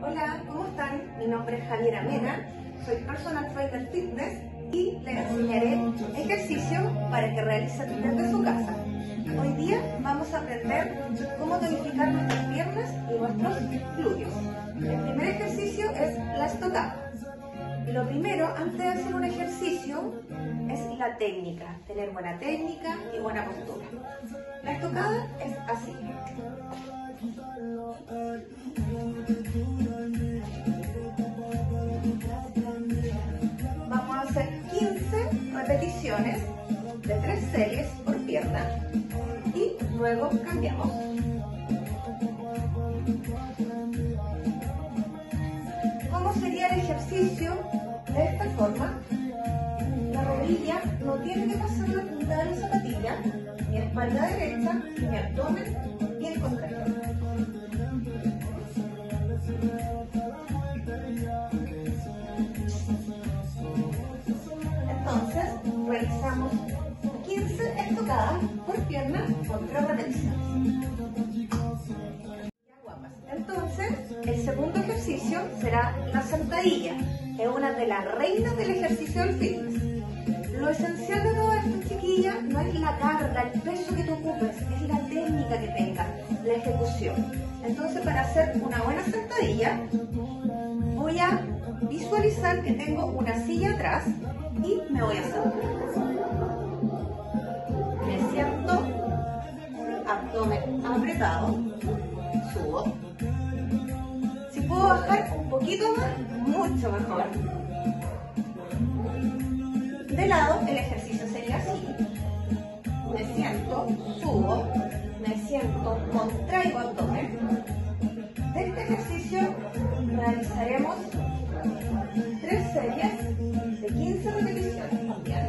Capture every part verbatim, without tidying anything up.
Hola, ¿cómo están? Mi nombre es Javiera Mena, soy Personal Fighter Fitness y les enseñaré ejercicios para que realicen desde su casa. Hoy día vamos a aprender cómo tonificar nuestras piernas y nuestros glúteos. El primer ejercicio es la estocada. Lo primero, antes de hacer un ejercicio, es la técnica, tener buena técnica y buena postura. La estocada es así. Vamos a hacer quince repeticiones de tres series por pierna y luego cambiamos. ¿Cómo sería el ejercicio? De esta forma, la rodilla no tiene que pasar la punta de la zapatilla, ni espalda derecha, ni abdomen, ni el contrario. Entonces, realizamos quince estocadas por pierna por tres repeticiones. Entonces, el segundo ejercicio será la sentadilla, que es una de las reinas del ejercicio del fitness. Lo esencial de todo esto, chiquilla, no es la carga, el peso que tú ocupes, es la técnica que tengas, la ejecución. Entonces, para hacer una buena sentadilla, voy a visualizar que tengo una silla atrás y me voy a sentar. Me siento, abdomen apretado, subo. Si puedo bajar un poquito más, mucho mejor. De lado, el ejercicio sería así. Me siento, subo, me siento, contraigo abdomen. De este ejercicio realizaremos tres series de quince repeticiones también.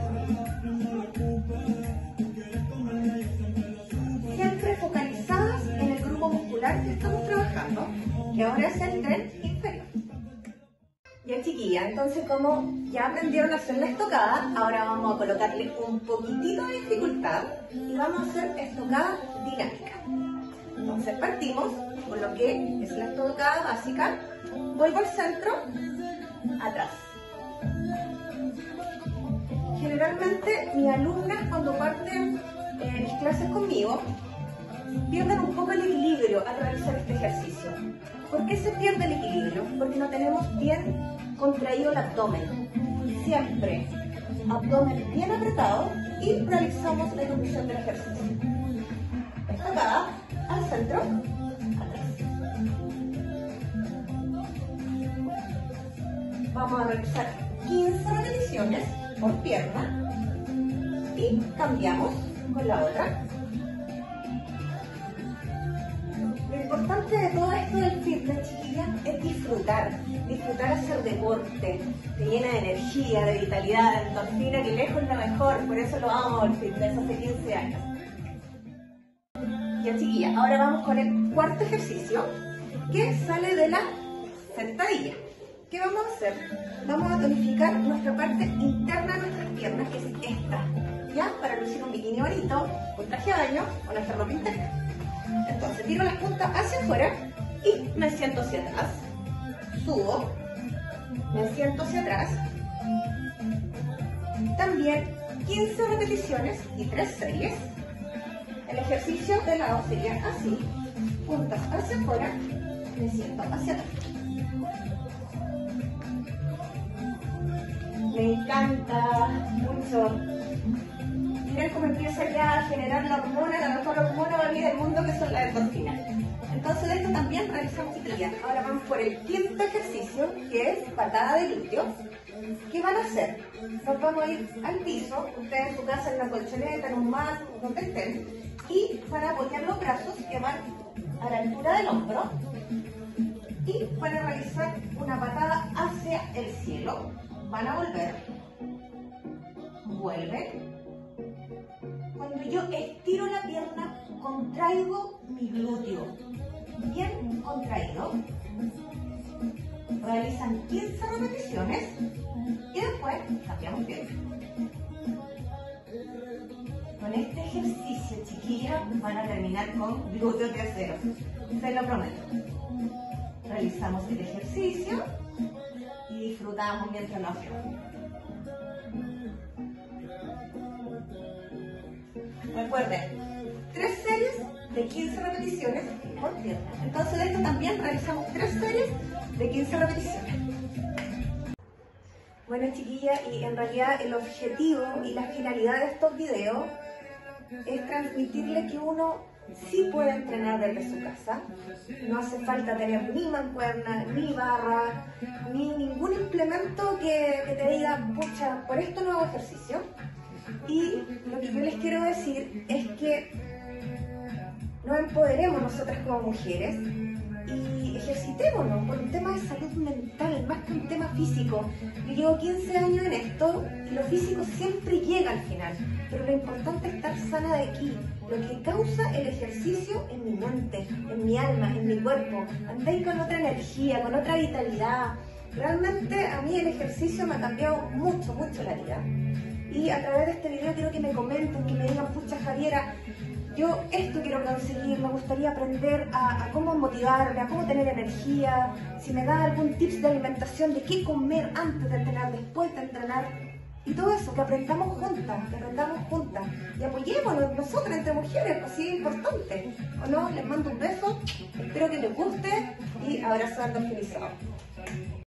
Siempre focalizadas en el grupo muscular que estamos trabajando, que ahora es el tren inferior. Ya, chiquilla, entonces como ya aprendieron a hacer la estocada, ahora vamos a colocarle un poquitito de dificultad y vamos a hacer estocada dinámica. Entonces partimos con lo que es la estocada básica, vuelvo al centro, atrás. Generalmente mis alumnas cuando parten eh, mis clases conmigo pierden un poco el equilibrio al realizar este ejercicio. ¿Por qué se pierde el equilibrio? Porque no tenemos bien contraído el abdomen. Siempre abdomen bien apretado y realizamos la ejecución del ejercicio. Estocada al centro, atrás. Vamos a realizar quince repeticiones por pierna y cambiamos con la otra. Lo importante de todo esto del fitness, chiquillas, es disfrutar, disfrutar hacer deporte, te llena de energía, de vitalidad, de endorfina, que lejos es lo mejor, por eso lo amo el fitness hace quince años. Ya, chiquillas, ahora vamos con el cuarto ejercicio, que sale de la sentadilla. ¿Qué vamos a hacer? Vamos a tonificar nuestra parte interna de nuestras piernas, que es esta, ¿ya? Para lucir un bikini bonito, un traje de baño o nuestra ropa interna. Entonces tiro las puntas hacia afuera y me siento hacia atrás, subo, me siento hacia atrás, también quince repeticiones y tres series. El ejercicio de lado sería así, puntas hacia afuera, me siento hacia atrás. Me encanta mucho. Miren cómo empieza ya a generar la hormona, la mejor hormona para mí del mundo, que son las endorfinas. Entonces de esto también realizamos chiquillas. Ahora vamos por el quinto ejercicio, que es patada de glúteo. ¿Qué van a hacer? Nos vamos a ir al piso, ustedes en su casa en una colchoneta, en un mat, donde estén, y van a apoyar los brazos que van a la altura del hombro y van a realizar una patada hacia el cielo. Van a volver, vuelven. Cuando yo estiro la pierna, contraigo mi glúteo, bien contraído. Realizan quince repeticiones y después cambiamos pierna. Con este ejercicio, chiquillas, van a terminar con glúteo trasero. Se lo prometo. realizamos el ejercicio y disfrutamos mientras lo hacemos. Recuerden, tres series de quince repeticiones por pierna. Entonces de esto también realizamos tres series de quince repeticiones. Bueno, chiquillas, y en realidad el objetivo y la finalidad de estos videos es transmitirle que uno sí puede entrenar desde su casa. No hace falta tener ni mancuerna, ni barra, ni ningún implemento que, que te diga, pucha, por esto no hago ejercicio. Y lo que yo les quiero decir es que nos empoderemos nosotras como mujeres y ejercitémonos por un tema de salud mental, más que un tema físico. Yo llevo quince años en esto y lo físico siempre llega al final, pero lo importante es estar sana de aquí. Lo que causa el ejercicio en mi mente, en mi alma, en mi cuerpo. Andéis con otra energía, con otra vitalidad. Realmente a mí el ejercicio me ha cambiado mucho, mucho la vida. Y a través de este video quiero que me comenten, que me digan, pucha Javiera, yo esto quiero conseguir, me gustaría aprender a, a cómo motivarme, a cómo tener energía, si me da algún tips de alimentación, de qué comer antes de entrenar, después de entrenar, y todo eso, que aprendamos juntas, que aprendamos juntas, y apoyémonos nosotras entre mujeres, así es importante, ¿o no? Les mando un beso, espero que les guste, y abrazo endorfinizado.